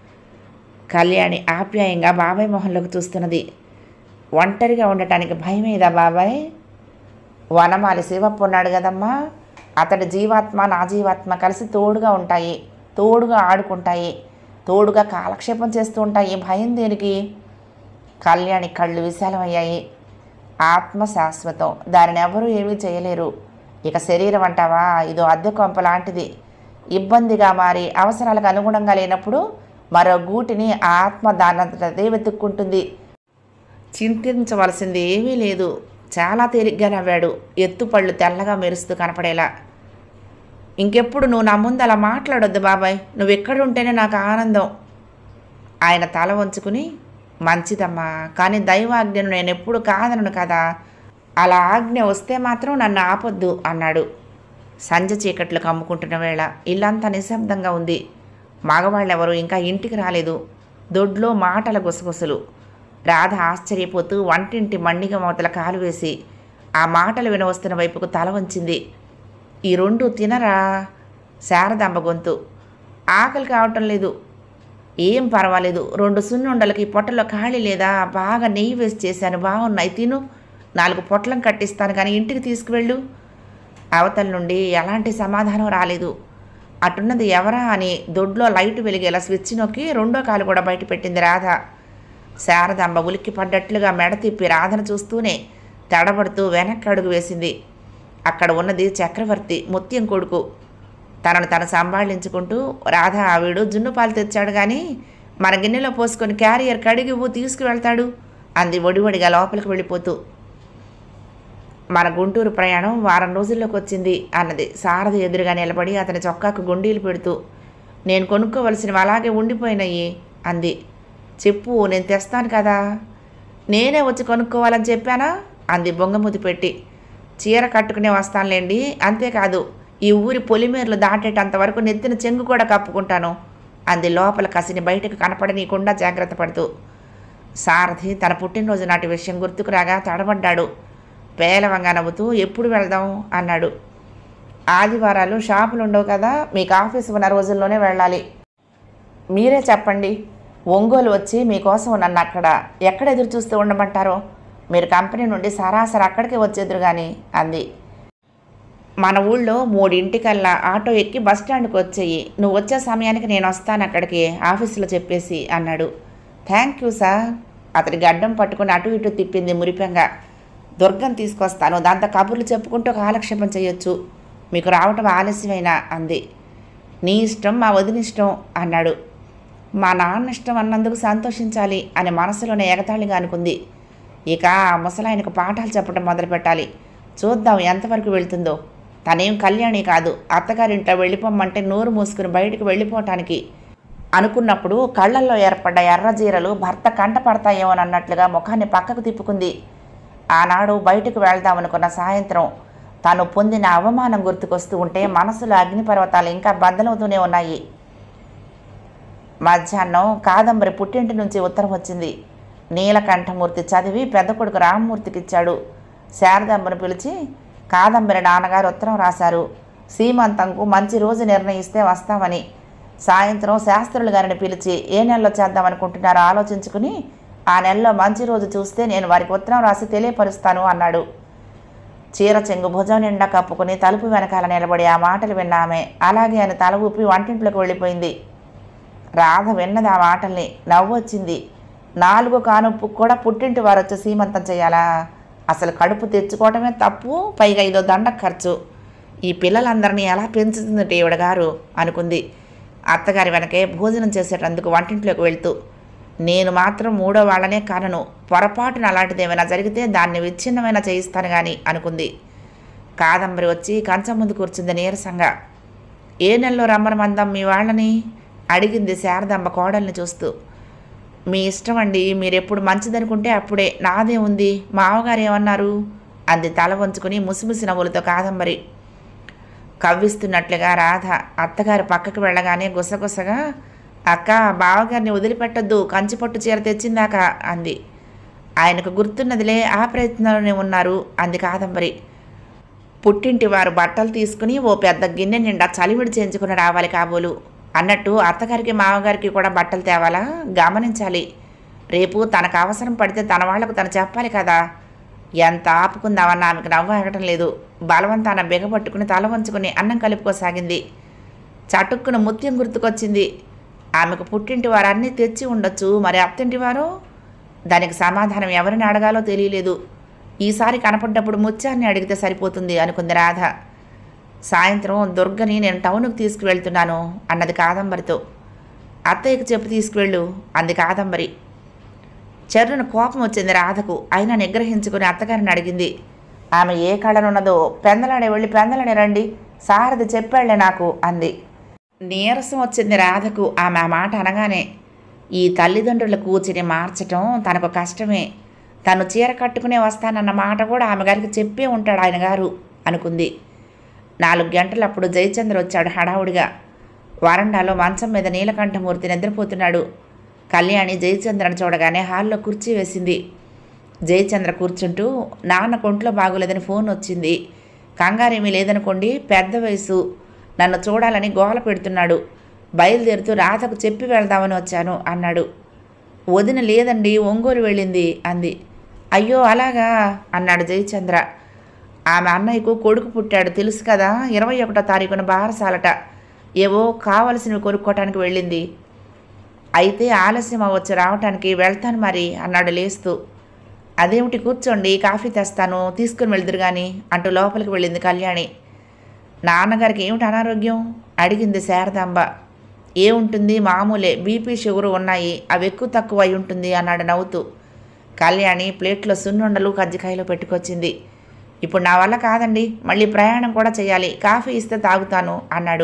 కళ్యాణి ఆప్యాయంగా బాబాయ్ మొహంలోకి చూస్తున్నది. ఒంటరిగా ఉండటానికి భయమేదా బాబాయ్? వనమాలి శివప్ప ఉన్నాడు కదమ్మా, అతడి జీవాత్మ నా జీవాత్మ కలిసి తోడుగా ఉంటాయి, తోడుగా ఆడుకుంటాయి, తోడుగా కాలక్షేపం చేస్తూ ఉంటాయి. భయం దేనికి? కళ్యాణి కళ్ళు విశాలమయ్యాయి. ఆత్మ శాశ్వతం, దానిని ఎవరూ ఏమీ చేయలేరు. ఇక శరీరం అంటావా, ఇదో అద్దె కొంప లాంటిది. ఇబ్బందిగా మారి అవసరాలకు అనుగుణంగా లేనప్పుడు మరో గూటిని ఆ ఆత్మ దానంతటదే వెతుక్కుంటుంది. చింతించవలసింది ఏమీ లేదు. చాలా తేలిగ్గా నవ్వాడు, ఎత్తుపళ్ళు తెల్లగా మెరుస్తూ కనపడేలా. ఇంకెప్పుడు నువ్వు నా ముందు అలా మాట్లాడొద్దు బాబాయ్, నువ్వు ఎక్కడుంటేనే నాకు ఆనందం. ఆయన తల వంచుకుని, మంచిదమ్మా, కానీ దైవాజ్ఞను నేను ఎప్పుడు కాదనను కదా, అలా ఆజ్ఞ వస్తే మాత్రం నన్ను ఆపొద్దు అన్నాడు. సంజ చీకట్లు కమ్ముకుంటున్న వేళ ఇల్లంతా నిశ్శబ్దంగా ఉంది. మగవాళ్ళెవరూ ఇంకా ఇంటికి రాలేదు. దొడ్లో మాటల గుసగుసలు. రాధ ఆశ్చర్యపోతూ వంటింటి మండిగ మూతల కాలు వేసి ఆ మాటలు వినవస్తున్న వైపుకు తల వంచింది. ఈ రెండు తినరా? శారదాంబ గొంతు. ఆకలి కావటం లేదు. ఏం పర్వాలేదు, 2 సున్నుండలకి పొట్టలో ఖాళీ లేదా? బాగా నెయ్యి వేసి చేశాను, బాగున్నాయి, తిను. 4 పొట్లం కట్టిస్తాను కానీ ఇంటికి తీసుకువెళ్ళు. అవతల నుండి ఎలాంటి సమాధానం రాలేదు. అటున్నది ఎవరా అని దొడ్లో లైటు వెలిగేలా స్విచ్ నొక్కి 2వ కాలు కూడా బయట పెట్టింది రాధ. శారదాంబ ఉలిక్కి పడ్డట్లుగా మెడ తిప్పి రాధను చూస్తూనే తడబడుతూ వెనక్కి అడుగు వేసింది. అక్కడ ఉన్నది చక్రవర్తి, ముత్యం కొడుకు. తనను తను సంభాళించుకుంటూ, రాధ ఆవిడు జున్నుపాలు తెచ్చాడు కానీ మన గిన్నెలో పోసుకొని క్యారియర్ కడిగివ్వు, తీసుకువెళ్తాడు అంది ఒడివడిగా లోపలికి వెళ్ళిపోతూ. మన గుంటూరు ప్రయాణం వారం రోజుల్లోకి వచ్చింది అన్నది శారద ఎదురుగా నిలబడి అతని చొక్కాకు గుండీలు పెడుతూ. నేను కొనుక్కోవలసినవి అలాగే ఉండిపోయినాయి అంది. చెప్పు, నేను తెస్తాను కదా. నేనే వచ్చి కొనుక్కోవాలని చెప్పానా అంది బొంగముది పెట్టి. చీర కట్టుకునే వస్తానులేండి, అంతేకాదు ఈ ఊరి పొలిమేర్లు దాటేటంతవరకు నెత్తిన చెంగు కూడా కప్పుకుంటాను అంది లోపల కసిని బయటకు కనపడనీయకుండా జాగ్రత్త పడుతూ. సారథి తన పుట్టినరోజు నాటి విషయం గుర్తుకు రాగా తడబడ్డాడు. పేలవంగా నవ్వుతూ ఎప్పుడు వెళ్దాం అన్నాడు. ఆదివారాలు షాపులు ఉండవు కదా, మీకు ఆఫీసు ఉన్న రోజుల్లోనే వెళ్ళాలి. మీరే చెప్పండి, ఒంగోలు వచ్చి మీకోసం నన్ను అక్కడ ఎక్కడ ఎదురు చూస్తూ ఉండమంటారో? మీరు కంపెనీ నుండి సరాసరి అక్కడికి వచ్చేదురు కానీ అంది. మన ఊళ్ళో 3:00కల్లా ఆటో ఎక్కి బస్టాండ్కి వచ్చేయి. నువ్వు వచ్చే సమయానికి నేను వస్తాను అక్కడికి, ఆఫీసులో చెప్పేసి అన్నాడు. Thank you sir. అతడి గడ్డం పట్టుకుని అటు ఇటు తిప్పింది మురిపెంగా. దుర్గం తీసుకొస్తాను, దాంతో కబుర్లు చెప్పుకుంటూ కాలక్షేపం చేయొచ్చు. మీకు రావటం ఆలస్యమైనా అంది. నీ ఇష్టం, మా వదినిష్టం అన్నాడు. మా నాన్న ఇష్టం అన్నందుకు సంతోషించాలి అని మనసులోనే ఎగతాళిగా అనుకుంది. ఇక ఆ ముసలాయనకు పాఠాలు చెప్పడం మొదలుపెట్టాలి. చూద్దాం ఎంతవరకు వెళ్తుందో. తనేం కళ్యాణి కాదు, అత్తగారింట్లో వెళ్ళిపోమ్మంటే నోరు మూసుకుని బయటికి వెళ్ళిపోవటానికి అనుకున్నప్పుడు కళ్ళల్లో ఏర్పడ్డ ఎర్రజీరలు భర్త కంట పడతాయేమోనన్నట్లుగా ముఖాన్ని పక్కకు తిప్పుకుంది. ఆనాడు బయటకు వెళ్దామనుకున్న సాయంత్రం తాను పొందిన అవమానం గుర్తుకొస్తూ ఉంటే మనసులో అగ్నిపర్వతాలు ఇంకా బద్దలవుతూనే ఉన్నాయి. మధ్యాహ్నం కాదంబరి పుట్టింటి నుంచి ఉత్తరం వచ్చింది. నీలకంఠమూర్తి చదివి పెద్ద కొడుకు రామ్మూర్తికి ఇచ్చాడు. శారదాంబను పిలిచి, కాదంబరి నాన్నగారు ఉత్తరం రాశారు. సీమంతంకు మంచి రోజు నిర్ణయిస్తే వస్తామని. సాయంత్రం శాస్త్రులు గారిని పిలిచి ఏ నెలలో చేద్దామనుకుంటున్నారో ఆలోచించుకుని ఆ నెలలో మంచి రోజు చూస్తే నేను వారికి ఉత్తరం రాసి తెలియపరుస్తాను అన్నాడు. చీర చెంగు భుజం నిండా కప్పుకుని తలుపు వెనకాల నిలబడి ఆ మాటలు విన్నామే. అలాగే అని తల ఊపి వంటింట్లోకి వెళ్ళిపోయింది. రాధ విన్నది ఆ మాటల్ని, నవ్వొచ్చింది. 4 కానుప్పుకు కూడా పుట్టింటి వారు వచ్చి సీమంతం చేయాలా? అసలు కడుపు తెచ్చుకోవటమే తప్పు, పైగా ఇదో దండ ఖర్చు. ఈ పిల్లలందరినీ ఎలా పెంచుతుంది ఈవిడ గారు అనుకుంది. అత్తగారి వెనకే భోజనం చేసేటందుకు వంటింట్లోకి వెళ్తూ, నేను మాత్రం 3వ వాళ్ళనే కానను, పొరపాటున అలాంటిదేమైనా జరిగితే దాన్ని విచ్ఛిన్నమైనా చేయిస్తాను కానీ అనుకుంది. కాదంబరి వచ్చి కంచం ముందు కూర్చుంది నీరసంగా. ఏ నెలలో రమ్మనమందాం మీ వాళ్ళని అడిగింది శారదాంబ కోడల్ని చూస్తూ. మీ ఇష్టం అండి, మీరెప్పుడు మంచిదనుకుంటే అప్పుడే, నాదే ఉంది, మావగారు ఏమన్నారు అంది తల వంచుకుని ముసిముసి నవ్వులతో కాదంబరి. కవ్విస్తున్నట్లుగా రాధ అత్తగారు పక్కకు వెళ్ళగానే గుసగుసగా, అక్క బావగారిని వదిలిపెట్టొద్దు, కంచిపట్టు చీర తెచ్చిందాక అంది. ఆయనకు గుర్తున్నదిలే, ఆ ప్రయత్నంలోనే ఉన్నారు అంది కాదంబరి. పుట్టింటి వారు బట్టలు తీసుకుని ఓ పెద్ద గిన్నె నిండా చలివిడి చేయించుకుని రావాలి కాబోలు. అన్నట్టు అత్తగారికి మామగారికి కూడా బట్టలు తేవాలా? గమనించాలి. రేపు తనకు అవసరం పడితే తన వాళ్లకు తను చెప్పాలి కదా. ఎంత ఆపుకుందామన్నా ఆమెకు నవ్వు ఆగటం లేదు. బలవంతాన బిగపట్టుకుని తల వంచుకుని అన్నం కలుపుకోసాగింది. చటుక్కున ముత్యం గుర్తుకొచ్చింది. ఆమెకు పుట్టింటి వారు అన్నీ తెచ్చి ఉండొచ్చు, మరి అత్తింటి వారు? దానికి సమాధానం ఎవరిని అడగాలో తెలియలేదు. ఈసారి కనపడ్డప్పుడు ముత్యాన్ని అడిగితే సరిపోతుంది అనుకుంది రాధ. సాయంత్రం దుర్గని నేను టౌన్కు తీసుకువెళ్తున్నాను అన్నది కాదంబరితో. అత్తయ్యకు చెప్పి తీసుకువెళ్ళు అంది కాదంబరి. చెర్రున కోపం వచ్చింది రాధకు. అయినా నిగ్రహించుకుని అత్తగారిని అడిగింది. ఆమె ఏ కళనున్నదో పెందలాడే వెళ్ళి పెందలాడే రండి, సారథి చెప్పాళ్లే నాకు అంది. నీరసం వచ్చింది రాధకు ఆమె ఆ మాట అనగానే. ఈ తల్లిదండ్రుల కూచిని మార్చటం తనకు కష్టమే. తను చీర కట్టుకునే వస్తానన్న మాట కూడా ఆమె గారికి చెప్పే ఉంటాడు ఆయన గారు అనుకుంది. 4 గంటలప్పుడు జయచంద్ర వచ్చాడు హడావుడిగా. వరండాలో మంచం మీద నీలకంఠమూర్తి నిద్రపోతున్నాడు. కళ్యాణి జయచంద్రను చూడగానే హాల్లో కుర్చీ వేసింది. జయచంద్ర కూర్చుంటూ, నాన్న కొంట్లో బాగోలేదని ఫోన్ వచ్చింది. కంగారేమీ లేదనుకోండి, పెద్ద వయసు, నన్ను చూడాలని గోల పెడుతున్నాడు. బయలుదేరుతూ రాధకు చెప్పి వెళ్దామని వచ్చాను అన్నాడు. వదిన లేదండి, ఒంగోలు వెళ్ళింది అంది. అయ్యో అలాగా అన్నాడు జయచంద్ర. ఆమె అన్నయ్యకు కొడుకు పుట్టాడు తెలుసు కదా, 21వ తారీఖున బారసాలట. ఏవో కావలసినవి కొనుక్కోవటానికి వెళ్ళింది. అయితే ఆలస్యం అవ్వచ్చు రావటానికి, వెళ్తాను మరి అన్నాడు లేస్తూ. అదేమిటి, కూర్చోండి, కాఫీ తెస్తాను, తీసుకుని వెళ్దురు కానీ అంటూ లోపలికి వెళ్ళింది కళ్యాణి. నాన్నగారికి ఏమిటి అనారోగ్యం అడిగింది శారదాంబ. ఏముంటుంది, మామూలే, బీపీ షుగరు ఉన్నాయి, అవి ఎక్కువ తక్కువ అయి ఉంటుంది అన్నాడు నవ్వుతూ. కళ్యాణి ప్లేట్లో సున్నుండలు కజ్జికాయలు పెట్టుకొచ్చింది. ఇప్పుడు నా వల్ల కాదండి, మళ్ళీ ప్రయాణం కూడా చేయాలి, కాఫీ ఇస్తే తాగుతాను అన్నాడు.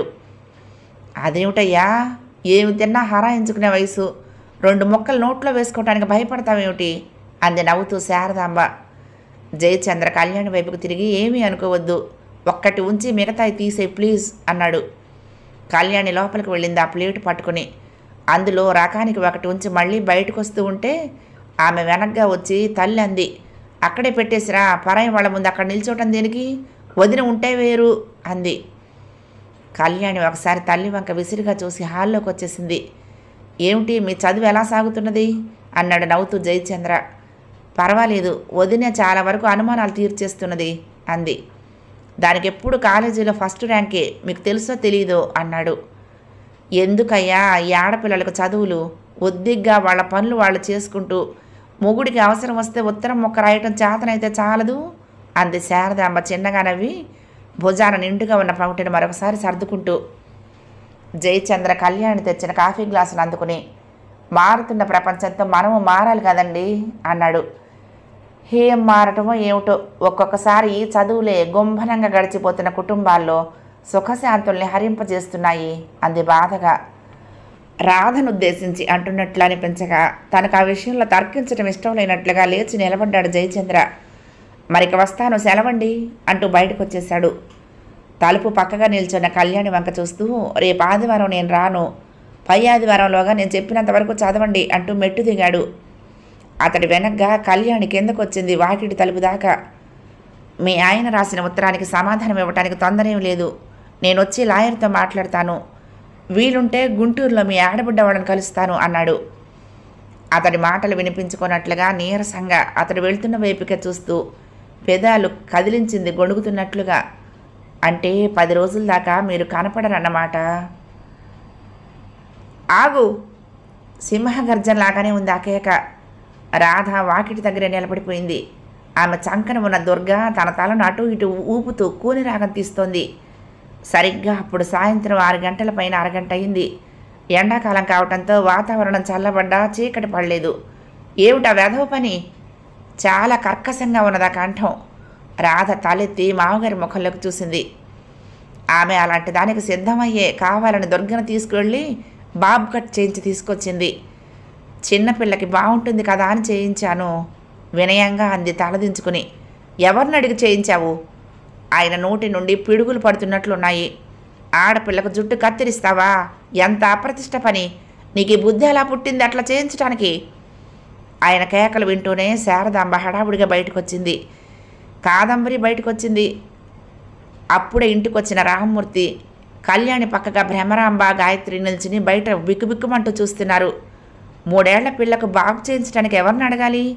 అదేమిటయ్యా, ఏమి తిన్నా హరాయించుకునే వయసు, 2 ముక్కలు నోట్లో వేసుకోవటానికి భయపడతావేమిటి అంది నవ్వుతూ శారదాంబ. జయచంద్ర కళ్యాణి వైపుకు తిరిగి, ఏమీ అనుకోవద్దు, ఒక్కటి ఉంచి మిగతాయి తీసే ప్లీజ్ అన్నాడు. కళ్యాణి లోపలికి వెళ్ళింది ఆ ప్లేటు పట్టుకుని. అందులో రకానికి ఒకటి ఉంచి మళ్ళీ బయటకు వస్తూ ఉంటే ఆమె వెనక్గా వచ్చి తల్లి అంది. అక్కడే పెట్టేసిరా, పరాయి వాళ్ళ ముందు అక్కడ నిల్చోవటం దేనికి, వదిన ఉంటే వేరు అంది. కళ్యాణి ఒకసారి తల్లి వంక విసిరిగా చూసి హాల్లోకి వచ్చేసింది. ఏమిటి, మీ చదువు ఎలా సాగుతున్నది అన్నాడు నవ్వుతూ జయచంద్ర. పర్వాలేదు, వదిన చాలా వరకు అనుమానాలు తీర్చేస్తున్నది అంది. దానికి ఎప్పుడు కాలేజీలో ఫస్ట్ ర్యాంకే, మీకు తెలుసో తెలీదో అన్నాడు. ఎందుకయ్యా ఈ ఆడపిల్లలకు చదువులు, ఒద్దిగ్గా వాళ్ళ పనులు వాళ్ళు చేసుకుంటూ మొగుడికి అవసరం వస్తే ఉత్తరం మొక్క రాయటం చేతనైతే చాలదు అంది శారదాంబ చిన్నగా నవ్వి, భుజాన నిండుగా ఉన్న పౌటిని మరొకసారి సర్దుకుంటూ. జయచంద్ర కళ్యాణి తెచ్చిన కాఫీ గ్లాసును అందుకుని, మారుతున్న ప్రపంచంతో మనము మారాలి కదండి అన్నాడు. ఏం మారటమో ఏమిటో, ఒక్కొక్కసారి చదువులే గుంభనంగా గడిచిపోతున్న కుటుంబాల్లో సుఖశాంతుల్ని హరింపజేస్తున్నాయి అంది బాధగా. రాధను ఉద్దేశించి అంటున్నట్లు అనిపించగా తనకు ఆ విషయంలో తర్కించడం ఇష్టం లేనట్లుగా లేచి నిలబడ్డాడు జయచంద్ర. మరికి వస్తాను, సెలవండి అంటూ బయటకు వచ్చేశాడు. తలుపు పక్కగా నిల్చున్న కళ్యాణి వంక చూస్తూ, రేపు ఆదివారం నేను రాను, పై ఆదివారంలోగా నేను చెప్పినంత వరకు చదవండి అంటూ మెట్టు దిగాడు. అతడి వెనక్గా కళ్యాణి కిందకు వచ్చింది వాకిటి తలుపు దాకా. మీ ఆయన రాసిన ఉత్తరానికి సమాధానం ఇవ్వటానికి తొందరేం లేదు, నేను వచ్చి లాయర్తో మాట్లాడతాను, వీలుంటే గుంటూరులో మీ ఆడబిడ్డ వాళ్ళని కలుస్తాను అన్నాడు. అతడి మాటలు వినిపించుకున్నట్లుగా నీరసంగా అతడు వెళ్తున్న వైపుకే చూస్తూ పెదాలు కదిలించింది గొణుగుతున్నట్లుగా. అంటే 10 రోజుల దాకా మీరు కనపడరన్నమాట. ఆగు, సింహగర్జనలాగానే ఉంది ఆ కేక. రాధ వాకిటి దగ్గరే నిలబడిపోయింది. ఆమె చంకన ఉన్న దుర్గ తన తలను అటు ఇటు ఊపుతూ కూని రాగం తీస్తోంది. సరిగ్గా అప్పుడు సాయంత్రం 6 గంటల పైన అరగంట అయింది. ఎండాకాలం కావటంతో వాతావరణం చల్లబడ్డా చీకటి పడలేదు. ఏమిటా వెధవ పని, చాలా కర్కశంగా ఉన్నదా కంఠం. రాధ తలెత్తి మామగారి ముఖంలోకి చూసింది. ఆమె అలాంటి దానికి సిద్ధమయ్యే కావాలని దుర్గను తీసుకువెళ్ళి బాబ్ కట్ చేయించి తీసుకొచ్చింది. చిన్నపిల్లకి బాగుంటుంది కదా అని చేయించాను వినయంగా అంది తలదించుకుని. ఎవరిని అడిగి చేయించావు? ఆయన నోటి నుండి పిడుగులు పడుతున్నట్లున్నాయి. ఆడపిల్లకు జుట్టు కత్తిరిస్తావా? ఎంత అప్రతిష్ట పని, నీకు బుద్ధి ఎలా పుట్టింది అట్లా చేయించడానికి? ఆయన కేకలు వింటూనే శారదాంబ హడావుడిగా బయటకొచ్చింది. కాదంబరి బయటకొచ్చింది. అప్పుడే ఇంటికొచ్చిన రామమూర్తి, కళ్యాణి పక్కగా భ్రమరాంబ, గాయత్రి నిల్చుని బయట బిక్కుబిక్కుమంటూ చూస్తున్నారు. 3 ఏళ్ల పిల్లకు బాగు చేయించడానికి ఎవరిని అడగాలి?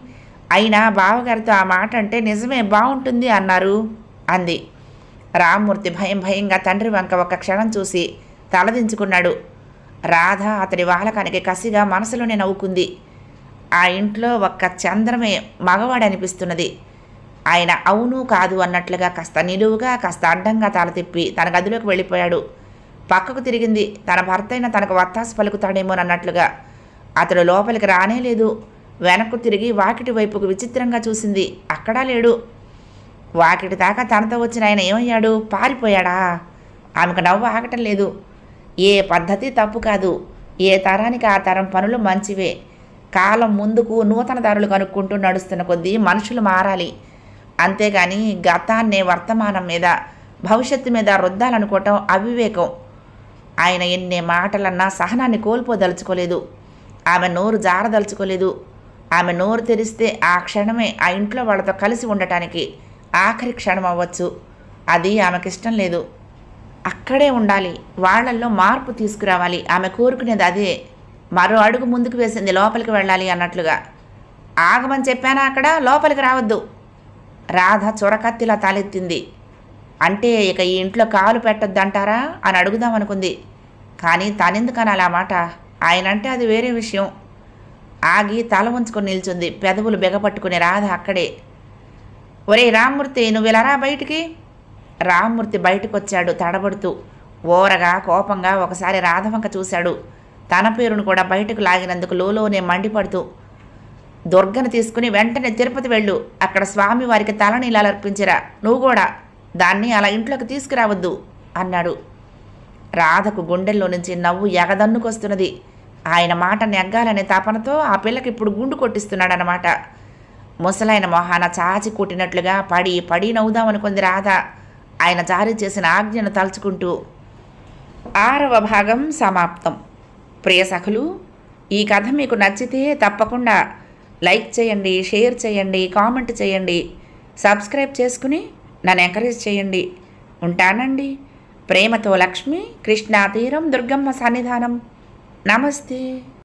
అయినా బావగారితో ఆ మాట అంటే నిజమే బాగుంటుంది అన్నారు అంది. రామ్మూర్తి భయం భయంగా తండ్రి వంక ఒక క్షణం చూసి తలదించుకున్నాడు. రాధ అతడి వాలకానికి కసిగా మనసులోనే నవ్వుకుంది. ఆ ఇంట్లో ఒక్క చంద్రమే మగవాడనిపిస్తున్నది. ఆయన అవును కాదు అన్నట్లుగా కాస్త నిలువుగా కాస్త అడ్డంగా తల తిప్పి తన గదిలోకి వెళ్ళిపోయాడు. పక్కకు తిరిగింది. తన భర్త అయినా తనకు వత్తాసు పలుకుతాడేమోనన్నట్లుగా. అతడు లోపలికి రానే లేదు. వెనక్కు తిరిగి వాకిటి వైపుకు విచిత్రంగా చూసింది. అక్కడా లేడు. వాకిటి దాకా తనతో వచ్చిన ఆయన ఏమయ్యాడు? పారిపోయాడా? ఆమెకు నవ్వు ఆగటం లేదు. ఏ పద్ధతి తప్పు కాదు. ఏ తరానికి ఆ తరం పనులు మంచివే. కాలం ముందుకు నూతన దారులు కనుక్కుంటూ నడుస్తున్న కొద్దీ మనుషులు మారాలి. అంతేగాని గతాన్నే వర్తమానం మీద భవిష్యత్తు మీద రుద్దాలనుకోవటం అవివేకం. ఆయన ఎన్ని మాటలన్నా సహనాన్ని కోల్పోదలుచుకోలేదు. ఆమె నోరు జారదలుచుకోలేదు. ఆమె నోరు తెరిస్తే ఆ క్షణమే ఆ ఇంట్లో వాళ్ళతో కలిసి ఉండటానికి ఆఖరి క్షణం అవ్వచ్చు. అది ఆమెకిష్టం లేదు. అక్కడే ఉండాలి. వాళ్లల్లో మార్పు తీసుకురావాలి. ఆమె కోరుకునేది అదే. మరో అడుగు ముందుకు వేసింది లోపలికి వెళ్ళాలి అన్నట్లుగా. ఆగమని చెప్పానా అక్కడ? లోపలికి రావద్దు. రాధ చొరకత్తిలా తలెత్తింది. అంటే ఇక ఈ ఇంట్లో కాలు పెట్టొద్దంటారా అని అడుగుదామనుకుంది. కానీ తనెందుకు అనాలి ఆ మాట? ఆయనంటే అది వేరే విషయం. ఆగి తల ఉంచుకొని నిల్చుంది. పెదవులు బెగపట్టుకుని రాధ అక్కడే. ఒరే రామ్మూర్తి, నువ్వెలరా బయటికి? రామ్మూర్తి బయటకొచ్చాడు తడబడుతూ. ఓరగా కోపంగా ఒకసారి రాధవంక చూశాడు. తన పేరును కూడా బయటకు లాగినందుకు లోలోనే మండిపడుతూ. దుర్గను తీసుకుని వెంటనే తిరుపతి వెళ్ళు. అక్కడ స్వామివారికి తలనీలాలు అర్పించిరా. నువ్వు కూడా దాన్ని అలా ఇంట్లోకి తీసుకురావద్దు అన్నాడు. రాధకు గుండెల్లో నుంచి నవ్వు ఎగదన్నుకొస్తున్నది. ఆయన మాట నెగ్గాలనే తపనతో ఆ పిల్లకి ఇప్పుడు గుండు కొట్టిస్తున్నాడనమాట. ముసలైన మొహాన చాచి కొట్టినట్లుగా పడి పడి నవ్వుదామనుకుంది రాధ ఆయన జారీ చేసిన ఆజ్ఞను తలుచుకుంటూ. 6వ భాగం సమాప్తం. ప్రియ సఖులు, ఈ కథ మీకు నచ్చితే తప్పకుండా లైక్ చేయండి, షేర్ చేయండి, కామెంట్ చేయండి, సబ్స్క్రైబ్ చేసుకుని నన్ను ఎంకరేజ్ చేయండి. ఉంటానండి. ప్రేమతో లక్ష్మి, కృష్ణా తీరం, దుర్గమ్మ సన్నిధానం. నమస్తే.